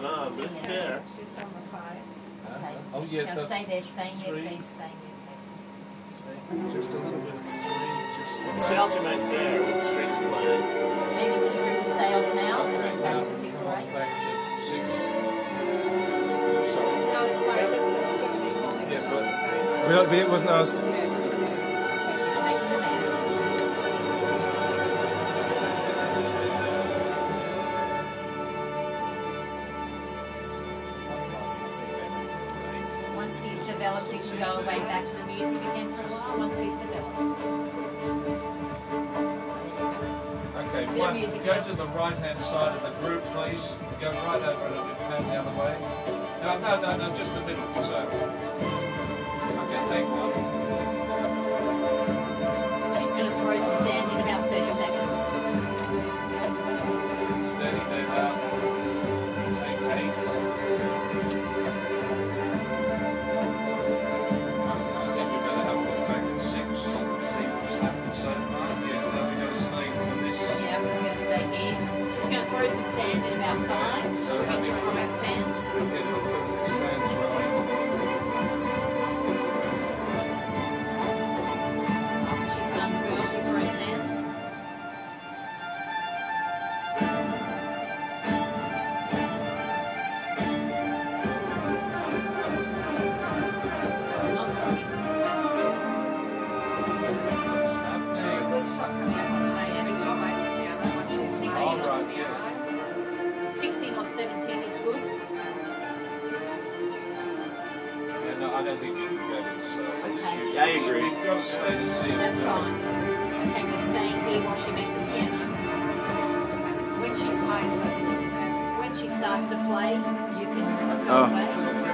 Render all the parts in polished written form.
on, but it's there. She's done the face. Okay. Oh, yeah, now stay there, stay there, please, stay there. Just a little bit of 3. The sales remains there with the strings playing. Moving to through the scales now, and then back to 6 or 8. Back to 6. Sorry. No, it's sorry, just as too many calling. Yeah, but It wasn't us. Yeah, just Okay, she's making them out. Once he's developed, you can go away back to the music again for a while, once he's developed. okay, Bit of one, music go now. to the right-hand side of the group, please. Go right over a little bit, pan the other way. No, just the middle, so. Okay, take one. She's going to throw some sand in about 30 seconds. Steady there now. Take 8. I think we better have a look back at 6. See what's happened so far. Yes, now we've got to stay for this. Yeah, we're going to stay here. She's going to throw some sand in about 5. So having Correct sand. get it for the sand throwing. After she's done the girl, she throws sand. Not throwing. there's a good shot coming up on the way. Every job I see now, that one she's 16 All or right, yeah. 16 or 17 is good. Yeah, no, I don't think you can go to the surface. Okay. Yeah, I agree. You've got to stay to see it. That's fine. Okay, we're staying here while she makes a piano. When she starts, when she starts to play, you can go Oh. away.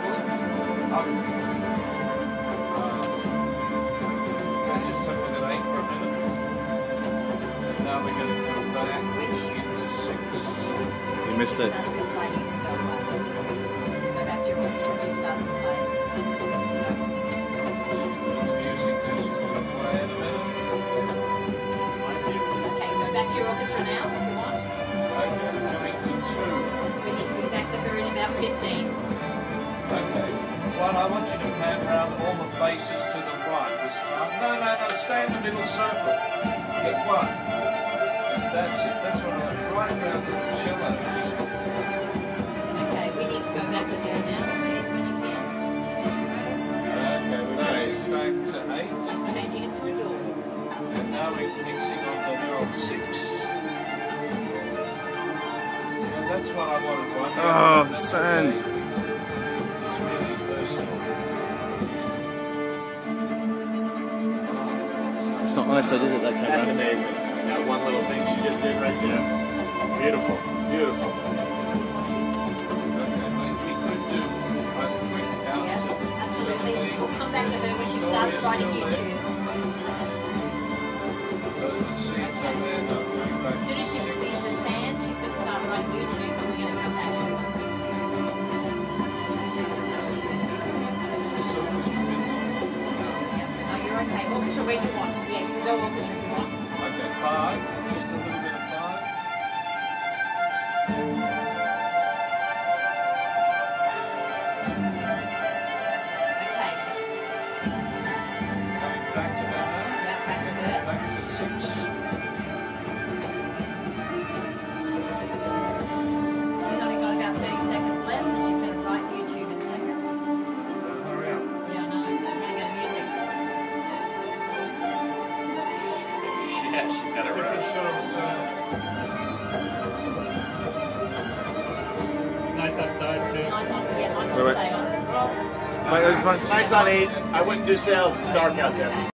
Just have a look at 8 for a minute. And now we're going to come back into 6. You missed She it. starts to play, you can go away. Go back to your orchestra when she starts to play. The music is going to play in a minute. Okay, go back to your orchestra now if you want. Okay, coming to 2. We need to be back to her in about 15. Okay. One, I want you to pan around all the faces to the right this time. No, stay in the middle circle. Get 1. That's it. That's what I want. Right around to the cellos. Okay, we need to go back to her now, please, when you can. Okay, we're Nice. mixing back to 8. Changing it to a door. And now we're mixing onto her on 6. Yeah, that's what I wanted. One. Oh, the sand. It's really personal. It's not nice, though, is it? That came That's out. amazing. That one little thing she just did right there. Beautiful. Beautiful. Okay, mate, we could do a quick count. Yes, absolutely. We'll come back to her when she starts writing YouTube. So let's see, it's over there. No, going back As soon as to she 6. clears the sand, she's going to start writing YouTube and we're going to come back to her. Is this orchestra bit? No, you're okay. Orchestra where you want. Yeah, you can go orchestra if you want. Okay, 5. Just a little bit of 5. Okay. Going back to that now. Yeah, back to her. Back to 6. She's only got about 30 seconds left and she's going to write YouTube in a second. Hurry up. Yeah, I know. I'm going to go to music. Yeah, she's got it right. It's nice outside too. Nice on, yeah, nice on Wait, wait. sales. Well, Wait, there's one. it's nice on 8. I wouldn't do sales. It's dark out there.